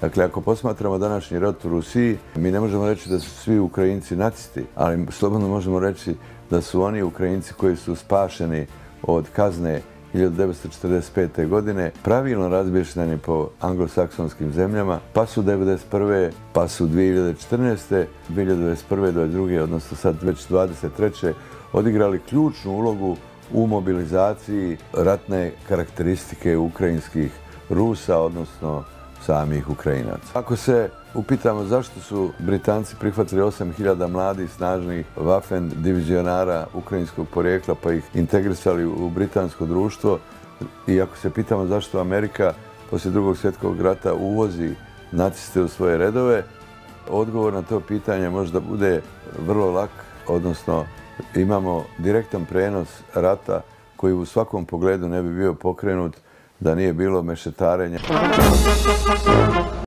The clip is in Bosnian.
Dakle, ako posmatramo današnji rat u Rusiji, mi ne možemo reći da su svi Ukrajinci nacisti, ali slobodno možemo reći da su oni Ukrajinci koji su spašeni od kazne 1945. godine, pravilno razbješnjeni po anglosaksonskim zemljama, pa su 1991. pa su 2014. 2021. 2022. odnosno sad već 2023. odigrali ključnu ulogu u mobilizaciji ratne karakteristike ukrajinskih Rusa, odnosno samih Ukrajinaca. Ako se upitamo zašto su Britanci prihvatili 8000 mladih, snažnih Waffen divizionara ukrajinskog porijekla pa ih integrisali u britansko društvo, i ako se pitamo zašto Amerika poslije Drugog svjetskog rata uvozi naciste u svoje redove, odgovor na to pitanje možda bude vrlo lak, odnosno imamo direktan prenos rata koji u svakom pogledu ne bi bio pokrenut da nije bilo mešetarenja.